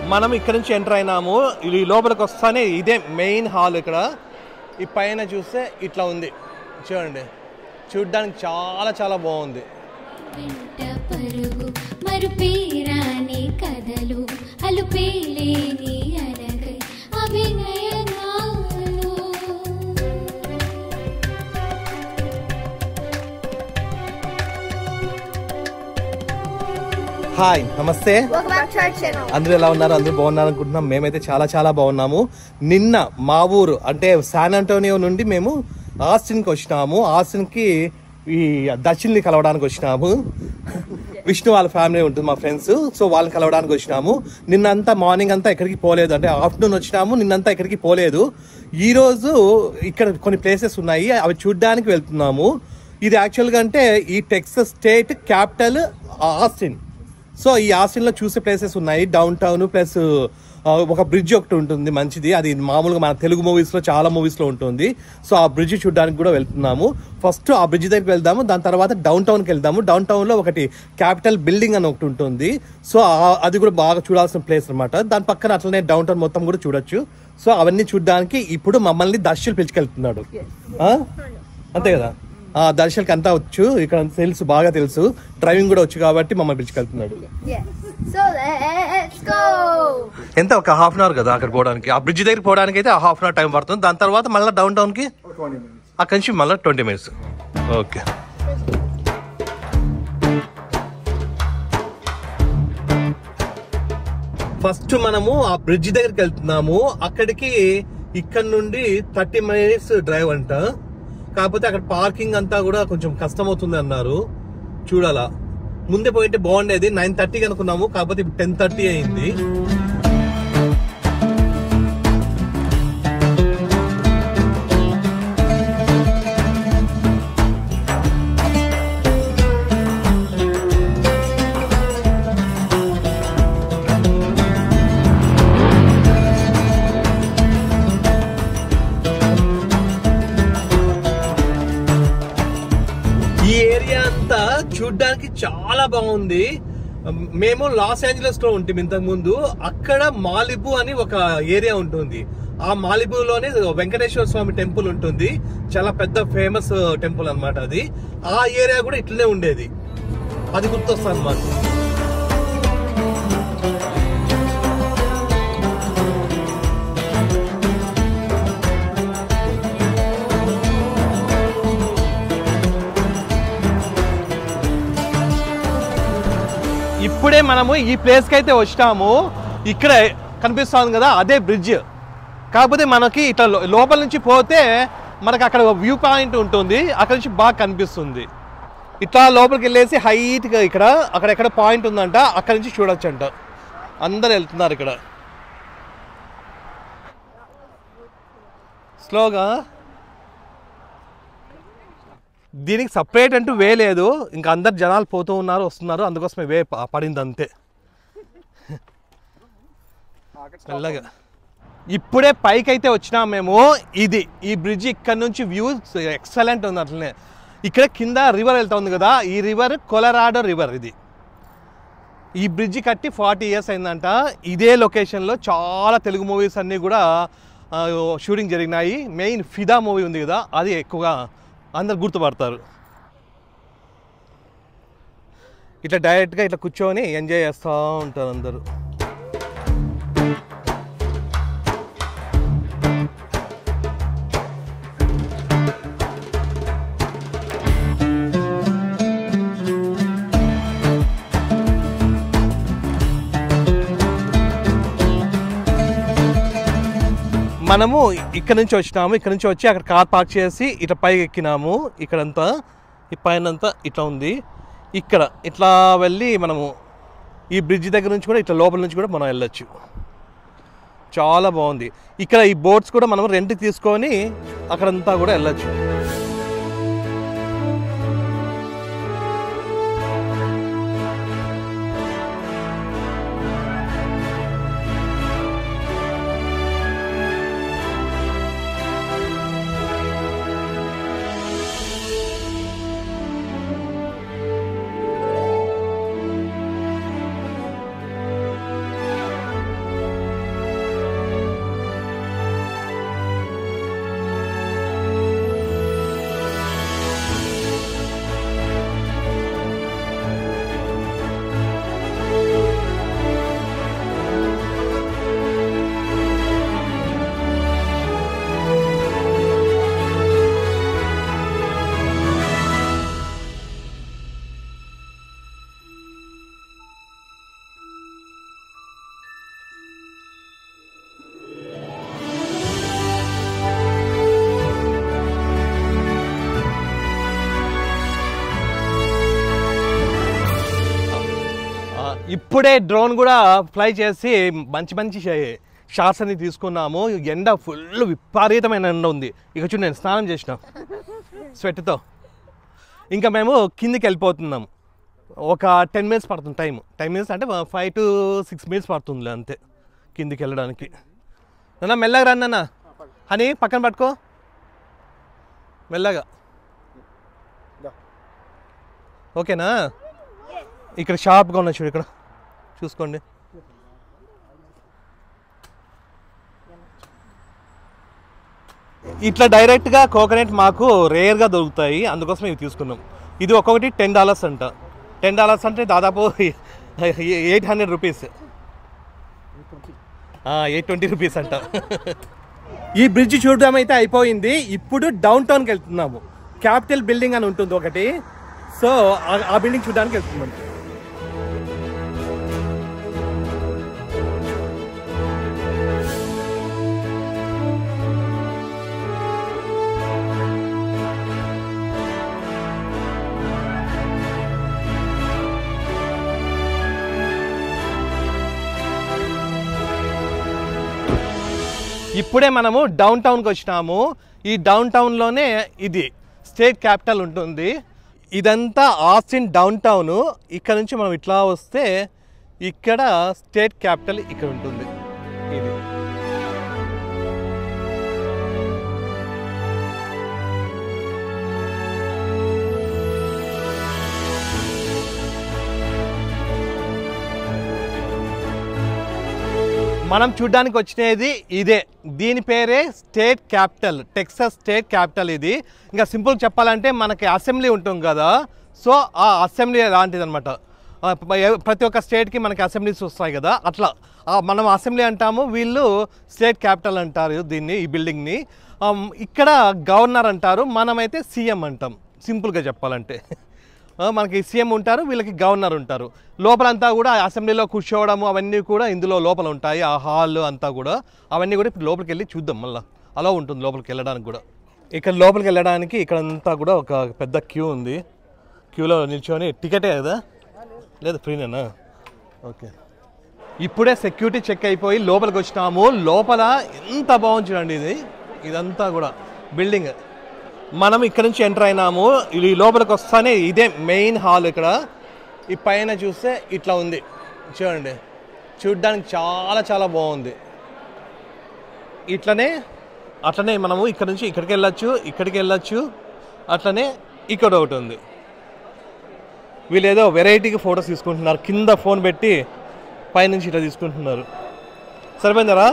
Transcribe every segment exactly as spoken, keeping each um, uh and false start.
మనం ఇక్కడ నుంచి ఎంటర్ అయినాము. ఈ లోపలికి వస్తానే ఇదే మెయిన్ హాల్. ఇక్కడ ఈ పైన చూస్తే ఇట్లా ఉంది చూడండి, చూడ్డానికి చాలా చాలా బాగుంది. హాయ్, నమస్తే. అందరూ ఎలా ఉన్నారు? అందరూ బాగున్నారు అనుకుంటున్నాం. మేమైతే చాలా చాలా బాగున్నాము. నిన్న మా ఊరు అంటే శాన్ అంటోనియో నుండి మేము ఆస్టిన్కి వచ్చినాము. ఆస్టిన్కి ఈ దర్శిని కలవడానికి వచ్చినాము. విష్ణు వాళ్ళ ఫ్యామిలీ ఉంటుంది, మా ఫ్రెండ్స్. సో వాళ్ళని కలవడానికి వచ్చినాము. నిన్నంతా మార్నింగ్ అంతా ఎక్కడికి పోలేదు, అంటే ఆఫ్టర్నూన్ వచ్చినాము. నిన్నంతా ఎక్కడికి పోలేదు. ఈ రోజు ఇక్కడ కొన్ని ప్లేసెస్ ఉన్నాయి, అవి చూడ్డానికి వెళ్తున్నాము. ఇది యాక్చువల్గా అంటే ఈ Texas state capital Austin. So ఈ ఆస్టిన్లో చూసే ప్లేసెస్ ఉన్నాయి. డౌన్ టౌన్ ప్లస్ ఒక బ్రిడ్జ్ ఒకటి ఉంటుంది మంచిది. అది మామూలుగా మన తెలుగు మూవీస్లో చాలా మూవీస్లో ఉంటుంది. సో ఆ బ్రిడ్జ్ చూడడానికి కూడా వెళ్తున్నాము. ఫస్ట్ ఆ బ్రిడ్జ్ దగ్గరికి వెళ్దాము, దాని తర్వాత డౌన్ టౌన్కి వెళ్దాము. డౌన్ టౌన్లో ఒకటి క్యాపిటల్ బిల్డింగ్ అని ఒకటి ఉంటుంది. సో అది కూడా బాగా చూడాల్సిన ప్లేస్ అనమాట. దాని పక్కన అట్లనే డౌన్ టౌన్ మొత్తం కూడా చూడొచ్చు. సో అవన్నీ చూడడానికి ఇప్పుడు మమ్మల్ని దర్శలు పిలుచుకెళ్తున్నాడు. అంతే కదా, దర్శనకి అంతా వచ్చు, ఇక్కడ తెలుసు, బాగా తెలుసు, డ్రైవింగ్ కూడా వచ్చు కాబట్టి మమ్మల్ని పిలుచుకెళ్తున్నాడు. ఎంత ఒక హాఫ్ అన్ అవర్ కదా అక్కడ పోవడానికి. ఆ బ్రిడ్జ్ దగ్గర పోవడానికి అయితే హాఫ్ అన్ అవర్ టైం పడుతుంది. దాని తర్వాత మళ్ళీ డౌన్ టౌన్ కి అక్కడి నుంచి మళ్ళీ ట్వంటీ మినిట్స్. ఓకే, ఫస్ట్ మనము ఆ బ్రిడ్జ్ దగ్గరికి వెళ్తున్నాము. అక్కడికి ఇక్కడ నుండి థర్టీ మినిట్స్ డ్రైవ్ అంట. కాకపోతే అక్కడ పార్కింగ్ అంతా కూడా కొంచెం కష్టం అవుతుంది అన్నారు. చూడాలా, ముందే పోయింటే బాగుండేది. నైన్ థర్టీకి అనుకున్నాము, కాకపోతే ఇప్పుడు టెన్ థర్టీ అయింది. చూడ్డానికి చాలా బాగుంది. మేము లాస్ ఏంజలస్ లో ఉంటాం ఇంతకు ముందు. అక్కడ మాలిబు అని ఒక ఏరియా ఉంటుంది. ఆ మాలిబులోనే వెంకటేశ్వర స్వామి టెంపుల్ ఉంటుంది. చాలా పెద్ద ఫేమస్ టెంపుల్ అన్నమాట అది. ఆ ఏరియా కూడా ఇట్లనే ఉండేది, అది గుర్తొస్తుంది అన్నమాట. ఇప్పుడే మనము ఈ ప్లేస్కి అయితే వచ్చినాము. ఇక్కడ కనిపిస్తుంది కదా, అదే బ్రిడ్జ్. కాకపోతే మనకి ఇట్లా లోపల నుంచి పోతే మనకు అక్కడ వ్యూ పాయింట్ ఉంటుంది, అక్కడ నుంచి బాగా కనిపిస్తుంది. ఇట్లా లోపలికి వెళ్ళేసి హైట్గా ఇక్కడ అక్కడెక్కడ పాయింట్ ఉందంట, అక్కడ నుంచి చూడొచ్చు అంట. అందరు వెళ్తున్నారు ఇక్కడ స్లోగా. దీనికి సపరేట్ అంటూ వే లేదు, ఇంకా అందరు జనాలు పోతూ ఉన్నారు వస్తున్నారు, అందుకోసమే వే పడింది అంతే. మెల్లగా ఇప్పుడే పైకి అయితే వచ్చినాం మేము. ఇది ఈ బ్రిడ్జ్ ఇక్కడ నుంచి వ్యూ ఎక్సలెంట్ ఉంది. అట్లనే ఇక్కడ కింద రివర్ వెళ్తా ఉంది కదా, ఈ రివర్ కొలరాడో రివర్. ఇది ఈ బ్రిడ్జ్ కట్టి ఫార్టీ ఇయర్స్ అయిందంట. ఇదే లొకేషన్లో చాలా తెలుగు మూవీస్ అన్నీ కూడా షూటింగ్ జరిగినాయి. మెయిన్ ఫిదా మూవీ ఉంది కదా, అది ఎక్కువగా అందరు గుర్తుపడతారు. ఇట్లా డైరెక్ట్గా ఇట్లా కూర్చొని ఎంజాయ్ చేస్తూ ఉంటారు అందరూ. మనము ఇక్కడ నుంచి వచ్చినాము. ఇక్కడ నుంచి వచ్చి అక్కడ కార్ పార్క్ చేసి ఇట్లా పైకి ఎక్కినాము. ఇక్కడంతా ఈ పైన అంతా ఇట్లా ఉంది. ఇక్కడ ఇట్లా వెళ్ళి మనము ఈ బ్రిడ్జ్ దగ్గర నుంచి కూడా ఇట్లా లోపల నుంచి కూడా మనం వెళ్ళొచ్చు. చాలా బాగుంది. ఇక్కడ ఈ బోట్స్ కూడా మనం రెంట్ తీసుకొని అక్కడంతా కూడా వెళ్ళొచ్చు. ఇప్పుడే డ్రోన్ కూడా ఫ్లై చేసి మంచి మంచి షాట్స్ అన్ని తీసుకున్నాము. ఎండ ఫుల్ విపరీతమైన ఎండ ఉంది. ఇక చూడు నేను స్నానం చేసిన స్వెట్తో. ఇంకా మేము కిందికి వెళ్ళిపోతున్నాం. ఒక టెన్ మినిట్స్ పడుతుంది టైం. టెన్ మినిట్స్ అంటే ఫైవ్ టు సిక్స్ మినిట్స్ పడుతుంది అంతే కిందికి వెళ్ళడానికి. నాన్న మెల్లగా రండి అన్న. హనీ పక్కన పట్టుకో మెల్లగా. ఓకేనా? ఇక్కడ షార్ప్గా ఉన్నాయి చూడు, ఇక్కడ చూసుకోండి. ఇట్లా డైరెక్ట్గా కోకోనట్ మాకు రేర్గా దొరుకుతాయి, అందుకోసం ఇవి తీసుకున్నాం. ఇది ఒక్కొక్కటి టెన్ డాలర్స్ అంట. టెన్ డాలర్స్ అంటే దాదాపు eight hundred rupees eight twenty rupees అంట. ఈ బ్రిడ్జ్ చూడడం అయితే అయిపోయింది. ఇప్పుడు డౌన్ టౌన్కి వెళ్తున్నాము. క్యాపిటల్ బిల్డింగ్ అని ఉంటుంది ఒకటి, సో ఆ బిల్డింగ్ చూడడానికి వెళ్తున్నాం. ఇప్పుడే మనము డౌన్ టౌన్కి వచ్చినాము. ఈ డౌన్ టౌన్లోనే ఇది స్టేట్ క్యాపిటల్ ఉంటుంది. ఇదంతా ఆస్టిన్ డౌన్ టౌన్. ఇక్కడ నుంచి మనం ఇట్లా వస్తే ఇక్కడ స్టేట్ క్యాపిటల్ ఇక్కడ ఉంటుంది. ఇది మనం చూడ్డానికి వచ్చినది ఇదే. దీని పేరే state capital, Texas state capital ఇది. ఇంకా సింపుల్ చెప్పాలంటే మనకి అసెంబ్లీ ఉంటుంది కదా, సో ఆ అసెంబ్లీ లాంటిది అనమాట. ప్రతి ఒక్క స్టేట్కి మనకి అసెంబ్లీస్ వస్తాయి కదా, అట్లా మనం అసెంబ్లీ అంటాము, వీళ్ళు స్టేట్ క్యాపిటల్ అంటారు దీన్ని, ఈ బిల్డింగ్ని. ఇక్కడ గవర్నర్ అంటారు, మనమైతే సీఎం అంటాం సింపుల్గా చెప్పాలంటే. మనకి సీఎం ఉంటారు, వీళ్ళకి గవర్నర్ ఉంటారు. లోపలంతా కూడా అసెంబ్లీలో కూర్చోవడము అవన్నీ కూడా ఇందులో లోపల ఉంటాయి. ఆ హాల్ అంతా కూడా అవన్నీ కూడా ఇప్పుడు లోపలికి వెళ్ళి చూద్దాం. మళ్ళీ అలా ఉంటుంది లోపలికి వెళ్ళడానికి కూడా. ఇక్కడ లోపలికి వెళ్ళడానికి ఇక్కడంతా కూడా ఒక పెద్ద క్యూ ఉంది. క్యూలో నిల్చొని టికెటే కదా, లేదు ఫ్రీనేనా? ఓకే. ఇప్పుడే సెక్యూరిటీ చెక్ అయిపోయి లోపలికి వచ్చినాము. లోపల ఎంత బాగుంది చూడండి. ఇది ఇదంతా కూడా బిల్డింగ్. మనం ఇక్కడ నుంచి ఎంటర్ అయినాము. ఇది లోపలికి వస్తానే ఇదే మెయిన్ హాల్. ఇక్కడ ఈ పైన చూస్తే ఇట్లా ఉంది చూడండి, చూడ్డానికి చాలా చాలా బాగుంది. ఇట్లనే అట్లనే మనము ఇక్కడ నుంచి ఇక్కడికి వెళ్ళొచ్చు, ఇక్కడికి వెళ్ళొచ్చు, అట్లనే ఇక్కడ ఒకటి ఉంది. వీళ్ళు ఏదో వెరైటీగా ఫొటోస్ తీసుకుంటున్నారు. కింద ఫోన్ పెట్టి పైనుంచి ఇట్లా తీసుకుంటున్నారు. సరిపోయిందరా?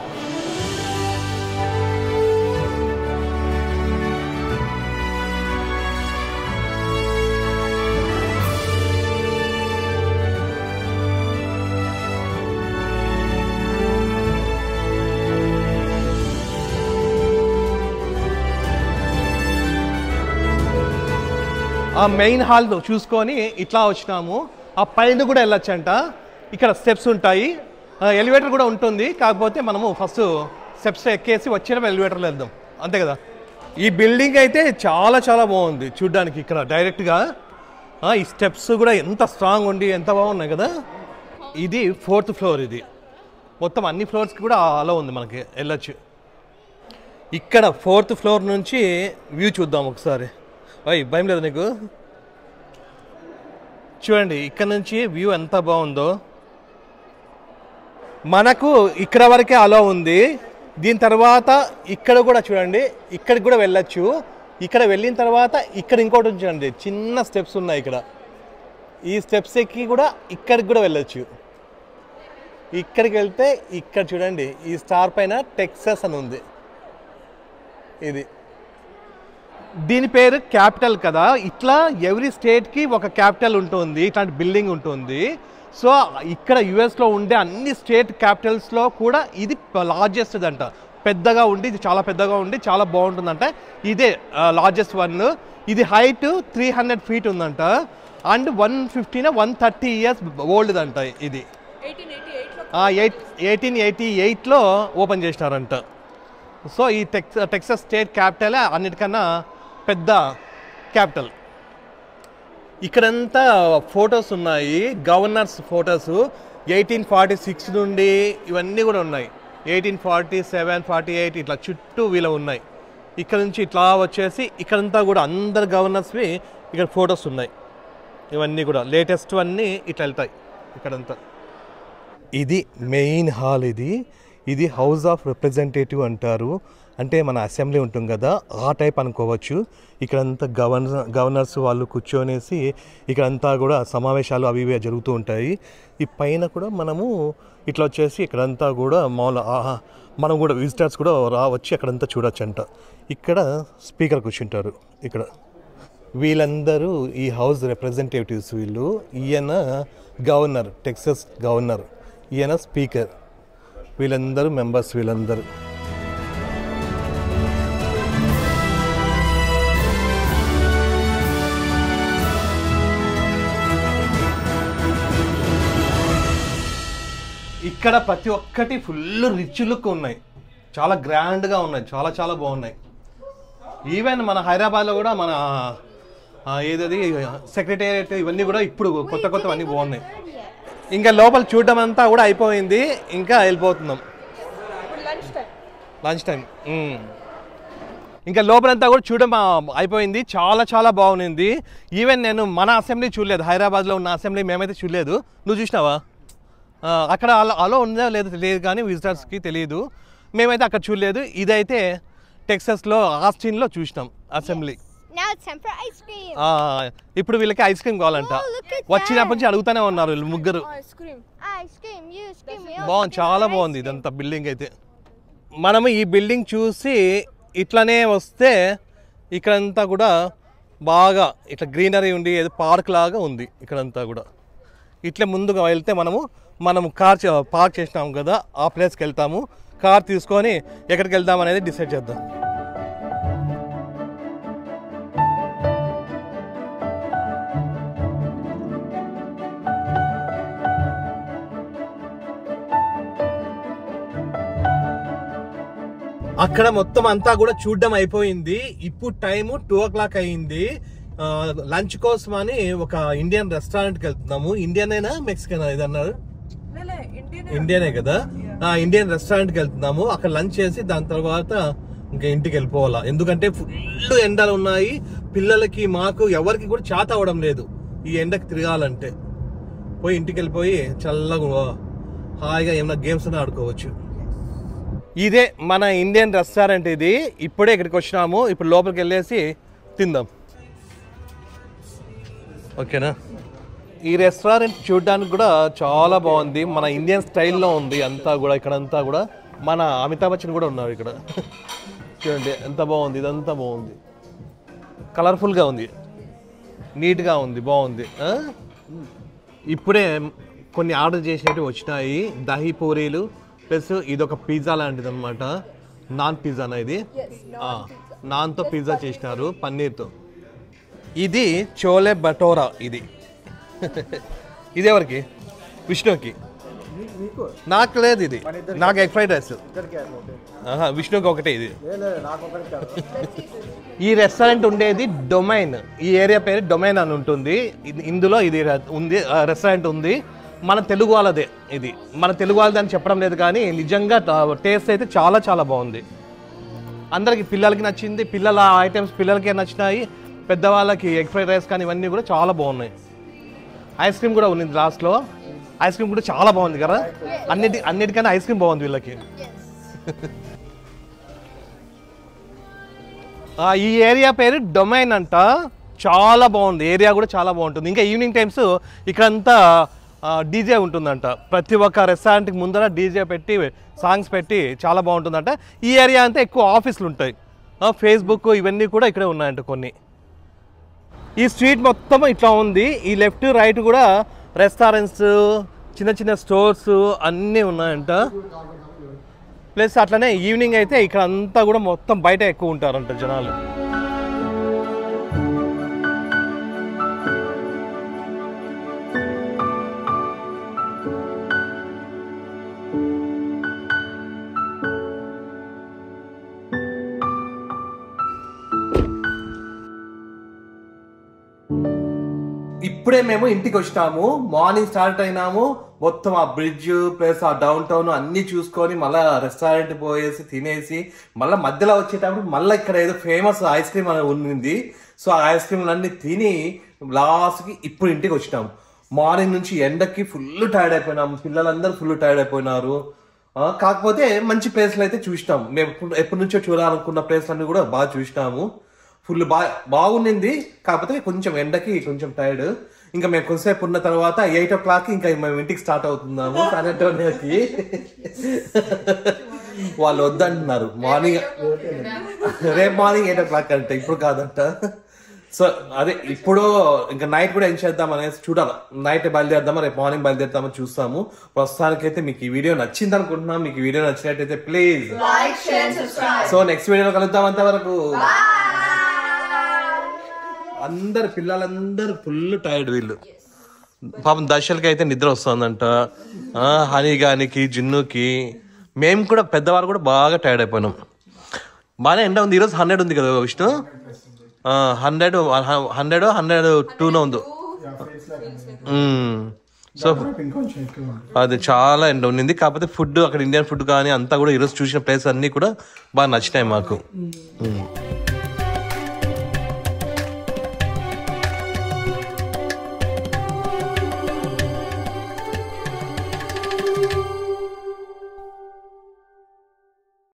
ఆ మెయిన్ హాల్ చూసుకొని ఇట్లా వచ్చినాము. ఆ పైన కూడా వెళ్ళొచ్చంట. ఇక్కడ స్టెప్స్ ఉంటాయి, ఎలివేటర్ కూడా ఉంటుంది. కాకపోతే మనము ఫస్ట్ స్టెప్స్ ఎక్కేసి వచ్చేటప్పుడు ఎలివేటర్లో వెళ్దాం, అంతే కదా. ఈ బిల్డింగ్ అయితే చాలా చాలా బాగుంది చూడ్డానికి. ఇక్కడ డైరెక్ట్గా ఈ స్టెప్స్ కూడా ఎంత స్ట్రాంగ్ ఉండి ఎంత బాగున్నాయి కదా. ఇది ఫోర్త్ ఫ్లోర్. ఇది మొత్తం అన్ని ఫ్లోర్స్కి కూడా అలా ఉంది, మనకి వెళ్ళొచ్చు. ఇక్కడ ఫోర్త్ ఫ్లోర్ నుంచి వ్యూ చూద్దాం ఒకసారి. అయ్యి భయం లేదు నీకు? చూడండి ఇక్కడ నుంచి వ్యూ ఎంత బాగుందో. మనకు ఇక్కడ వరకే అలా ఉంది. దీని తర్వాత ఇక్కడ కూడా చూడండి, ఇక్కడికి కూడా వెళ్ళొచ్చు. ఇక్కడ వెళ్ళిన తర్వాత ఇక్కడ ఇంకోటి చూడండి, చిన్న స్టెప్స్ ఉన్నాయి ఇక్కడ. ఈ స్టెప్స్ ఎక్కి కూడా ఇక్కడికి కూడా వెళ్ళొచ్చు. ఇక్కడికి వెళ్తే ఇక్కడ చూడండి, ఈ స్టార్ పైన టెక్సాస్ అని ఉంది. ఇది దీని పేరు క్యాపిటల్ కదా. ఇట్లా ఎవ్రీ స్టేట్కి ఒక క్యాపిటల్ ఉంటుంది, ఇట్లాంటి బిల్డింగ్ ఉంటుంది. సో ఇక్కడ యుఎస్లో ఉండే అన్ని స్టేట్ క్యాపిటల్స్లో కూడా ఇది లార్జెస్ట్ అంట. పెద్దగా ఉండి, ఇది చాలా పెద్దగా ఉండి చాలా బాగుంటుందంట. ఇదే లార్జెస్ట్ వన్. ఇది హైట్ త్రీ హండ్రెడ్ ఫీట్ ఉందంట. And one fifteen one thirty years old అంట. ఇది ఎయిట్ ఎయిటీన్ ఎయిటీ ఎయిట్లో ఓపెన్ చేసినారంట. సో ఈ టెక్స్ టెక్సాస్ స్టేట్ క్యాపిటల్ అన్నిటికన్నా పెద్ద క్యాపిటల్. ఇక్కడంతా ఫొటోస్ ఉన్నాయి, governors photos eighteen forty six నుండి ఇవన్నీ కూడా ఉన్నాయి. Eighteen forty seven forty eight ఇట్లా చుట్టూ వీళ్ళ ఉన్నాయి. ఇక్కడ నుంచి ఇట్లా వచ్చేసి ఇక్కడంతా కూడా అందరు గవర్నర్స్వి ఇక్కడ ఫొటోస్ ఉన్నాయి. ఇవన్నీ కూడా లేటెస్ట్ అన్నీ ఇట్లా వెళ్తాయి ఇక్కడంతా. ఇది మెయిన్ హాల్. ఇది ఇది హౌస్ ఆఫ్ రిప్రజెంటేటివ్ అంటారు. అంటే మన అసెంబ్లీ ఉంటుంది కదా, ఆ టైప్ అనుకోవచ్చు. ఇక్కడంతా గవర్నర్ గవర్నర్స్ వాళ్ళు కూర్చొనేసి ఇక్కడంతా కూడా సమావేశాలు అవి ఇవి జరుగుతూ ఉంటాయి. ఈ పైన కూడా మనము ఇట్లా వచ్చేసి ఇక్కడంతా కూడా మామూలు మనం కూడా విజిటర్స్ కూడా రావచ్చి అక్కడంతా చూడొచ్చు అంట. ఇక్కడ స్పీకర్ కూర్చుంటారు. ఇక్కడ వీళ్ళందరూ ఈ హౌస్ రిప్రజెంటేటివ్స్. వీళ్ళు ఈయన గవర్నర్, టెక్సస్ గవర్నర్, ఈయన స్పీకర్. వీళ్ళందరూ మెంబర్స్. వీళ్ళందరూ ఇక్కడ ప్రతి ఒక్కటి ఫుల్ రిచ్ లుక్ ఉన్నాయి, చాలా గ్రాండ్గా ఉన్నాయి, చాలా చాలా బాగున్నాయి. ఈవెన్ మన హైదరాబాద్లో కూడా మన ఏదది సెక్రటేరియట్ ఇవన్నీ కూడా ఇప్పుడు కొత్త కొత్తవన్నీ బాగున్నాయి. ఇంకా లోపల చూడడం అంతా కూడా అయిపోయింది, ఇంకా వెళ్ళిపోతున్నాం లంచ్ టైం. ఇంకా లోపలంతా కూడా చూడడం అయిపోయింది, చాలా చాలా బాగుంది. ఈవెన్ నేను మన అసెంబ్లీ చూడలేదు, హైదరాబాద్లో ఉన్న అసెంబ్లీ మేమైతే చూడలేదు. నువ్వు చూసినావా? అక్కడ అలా అలో ఉందో లేదో తెలియదు కానీ విజిటర్స్కి తెలియదు. మేమైతే అక్కడ చూడలేదు. ఇదైతే టెక్సస్లో ఆస్టిన్లో చూసినాం అసెంబ్లీ. ఇప్పుడు వీళ్ళకి ఐస్ క్రీమ్ కావాలంట. వచ్చినప్పటి నుంచి అడుగుతూనే ఉన్నారు వీళ్ళు ముగ్గురు. బాగుంది, చాలా బాగుంది ఇదంతా బిల్డింగ్ అయితే. మనము ఈ బిల్డింగ్ చూసి ఇట్లనే వస్తే ఇక్కడంతా కూడా బాగా ఇట్లా గ్రీనరీ ఉండి ఏదో పార్క్ లాగా ఉంది ఇక్కడంతా కూడా. ఇట్లా ముందుగా వెళ్తే మనము మనము కార్ పార్క్ చేసినాము కదా, ఆ ప్లేస్కి వెళ్తాము. కార్ తీసుకొని ఎక్కడికి వెళ్దాం అనేది డిసైడ్ చేద్దాం. అక్కడ మొత్తం అంతా కూడా చూడడం అయిపోయింది. ఇప్పుడు టైము టూ ఓ క్లాక్ అయింది. లంచ్ కోసం అని ఒక ఇండియన్ రెస్టారెంట్కి వెళ్తున్నాము. ఇండియన్ అయినా మెక్సికన్ ఇది అన్నారు? ఇండియనే కదా. ఇండియన్ రెస్టారెంట్కి వెళ్తున్నాము. అక్కడ లంచ్ చేసి దాని తర్వాత ఇంకా ఇంటికి వెళ్ళిపోవాలా. ఎందుకంటే ఫుల్ ఎండలు ఉన్నాయి. పిల్లలకి మాకు ఎవరికి కూడా చేత అవ్వడం లేదు ఈ ఎండకి తిరగాలంటే. పోయి ఇంటికి వెళ్ళిపోయి చల్లగా హాయిగా ఏమైనా గేమ్స్ అని ఆడుకోవచ్చు. ఇదే మన ఇండియన్ రెస్టారెంట్. ఇది ఇప్పుడే ఇక్కడికి వచ్చినాము. ఇప్పుడు లోపలికి వెళ్ళేసి తిందాం, ఓకేనా? ఈ రెస్టారెంట్ చూడడానికి కూడా చాలా బాగుంది, మన ఇండియన్ స్టైల్లో ఉంది అంతా కూడా. ఇక్కడంతా కూడా మన అమితాబ్ బచ్చన్ కూడా ఉన్నారు ఇక్కడ. చూడండి ఎంత బాగుంది, ఇదంతా బాగుంది, కలర్ఫుల్గా ఉంది, నీట్గా ఉంది, బాగుంది. ఇప్పుడే కొన్ని ఆర్డర్ చేసినట్టు వచ్చినాయి. దహీ పూరీలు ప్లస్ ఇదొక పిజ్జా లాంటిది అనమాట. నాన్ పిజ్జానా ఇది? నాన్తో పిజ్జా చేసినారు పన్నీర్తో. ఇది చోలే భటోరా. ఇది ఇది ఎవరికి? విష్ణుకి. నాకు లేదు ఇది, నాకు ఎగ్ ఫ్రైడ్ రైస్. విష్ణుకి ఒకటే ఇది. ఈ రెస్టారెంట్ ఉండేది డొమైన్. ఈ ఏరియా పేరు డొమైన్ అని ఉంటుంది. ఇందులో ఇది ఉంది, రెస్టారెంట్ ఉంది. మన తెలుగు వాళ్ళదే ఇది. మన తెలుగు వాళ్ళది అని చెప్పడం లేదు కానీ నిజంగా టేస్ట్ అయితే చాలా చాలా బాగుంది. అందరికి పిల్లలకి నచ్చింది. పిల్లల ఐటమ్స్ పిల్లలకే నచ్చినాయి. పెద్దవాళ్ళకి ఎగ్ ఫ్రైడ్ రైస్ కానీ ఇవన్నీ కూడా చాలా బాగున్నాయి. ఐస్ క్రీమ్ కూడా ఉంది లాస్ట్లో. ఐస్ క్రీమ్ కూడా చాలా బాగుంది కదా. అన్నిటి అన్నిటికన్నా ఐస్ క్రీమ్ బాగుంది వీళ్ళకి. ఈ ఏరియా పేరు డొమైన్ అంట. చాలా బాగుంది ఏరియా కూడా, చాలా బాగుంటుంది. ఇంకా ఈవినింగ్ టైమ్స్ ఇక్కడంతా డీజే ఉంటుందంట. ప్రతి ఒక్క రెస్టారెంట్కి ముందర డీజే పెట్టి సాంగ్స్ పెట్టి చాలా బాగుంటుందంట. ఈ ఏరియా అంతా ఎక్కువ ఆఫీసులు ఉంటాయి. ఫేస్బుక్ ఇవన్నీ కూడా ఇక్కడే ఉన్నాయంట కొన్ని. ఈ స్ట్రీట్ మొత్తం ఇట్లా ఉంది. ఈ లెఫ్ట్ రైట్ కూడా రెస్టారెంట్స్, చిన్న చిన్న స్టోర్స్ అన్నీ ఉన్నాయంట. ప్లస్ అట్లనే ఈవినింగ్ అయితే ఇక్కడ అంతా కూడా మొత్తం బయట ఎక్కువ ఉంటారంట జనాలు. ఇప్పుడే మేము ఇంటికి వచ్చినాము. మార్నింగ్ స్టార్ట్ అయినాము, మొత్తం ఆ బ్రిడ్జ్ ప్లస్ ఆ డౌన్ టౌన్ అన్ని చూసుకొని మళ్ళా రెస్టారెంట్ పోయేసి తినేసి మళ్ళీ మధ్యలో వచ్చేటప్పుడు మళ్ళీ ఇక్కడ ఏదో ఫేమస్ ఐస్ క్రీమ్ అని ఉంది. సో ఆ ఐస్ క్రీమ్ అన్ని తిని లాస్ట్ కి ఇప్పుడు ఇంటికి వచ్చినాము. మార్నింగ్ నుంచి ఎండకి ఫుల్ టైర్డ్ అయిపోయినాము, పిల్లలందరూ ఫుల్ టైర్డ్ అయిపోయినారు. కాకపోతే మంచి ప్లేస్లు అయితే చూసినాము. మేము ఎప్పటి నుంచో చూడాలనుకున్న ప్లేస్లన్నీ కూడా బాగా చూసినాము. ఫుల్ బాగా బాగుండింది. కాకపోతే కొంచెం ఎండకి కొంచెం టైర్డ్. ఇంకా మేము కొంతసేపు ఉన్న తర్వాత ఎయిట్ ఓ క్లాక్ ఇంకా మేము ఇంటికి స్టార్ట్ అవుతున్నాము సానంటోనియోకి. వాళ్ళు వద్దంటున్నారు మార్నింగ్, రేపు మార్నింగ్ ఎయిట్ ఓ క్లాక్ అంటే, ఇప్పుడు కాదంట. సో అదే ఇప్పుడు ఇంకా నైట్ కూడా ఏం చేద్దాం అనేసి చూడాలి. నైట్ బయలుదేరదామా రేపు మార్నింగ్ బయలుదేరుతామని చూస్తాము. ప్రస్తుతానికైతే మీకు ఈ వీడియో నచ్చింది అనుకుంటున్నాం. మీకు ఈ వీడియో నచ్చినట్టయితే ప్లీజ్ సో నెక్స్ట్ వీడియోలో కలుద్దాం. అంతవరకు అందరు పిల్లలందరూ ఫుల్ టైర్డ్. వీళ్ళు పాపం దశలకి అయితే నిద్ర వస్తుందంట, హనీ గానికి జిన్నుకి. మేము కూడా పెద్దవాళ్ళు కూడా బాగా టైర్డ్ అయిపోయినాం. బాగానే ఎండ ఉంది. ఈరోజు హండ్రెడ్ ఉంది కదా విష్ణు, హండ్రెడ్ హండ్రెడ్ హండ్రెడ్ టూనో ఉంది. సో అది చాలా ఎండ ఉండింది. కాకపోతే ఫుడ్ అక్కడ ఇండియన్ ఫుడ్ కానీ అంతా కూడా ఈరోజు చూసిన ప్లేస్ అన్ని కూడా బాగా నచ్చినాయి మాకు.